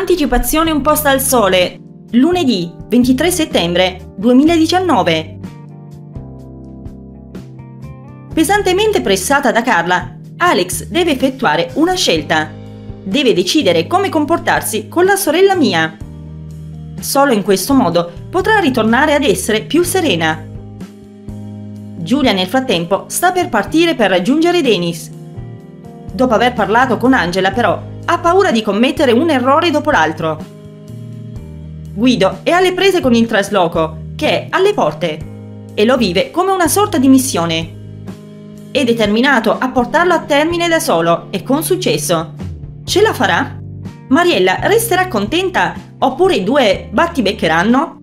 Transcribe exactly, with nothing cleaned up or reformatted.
Anticipazione un posta al sole. Lunedì ventitré settembre duemiladiciannove. Pesantemente pressata da Carla, Alex deve effettuare una scelta. Deve decidere come comportarsi con la sorella Mia. Solo in questo modo potrà ritornare ad essere più serena. Giulia nel frattempo sta per partire per raggiungere Denis. Dopo aver parlato con Angela, però, ha paura di commettere un errore dopo l'altro. Guido è alle prese con il trasloco, che è alle porte, e lo vive come una sorta di missione. È determinato a portarlo a termine da solo e con successo. Ce la farà? Mariella resterà contenta oppure i due battibeccheranno?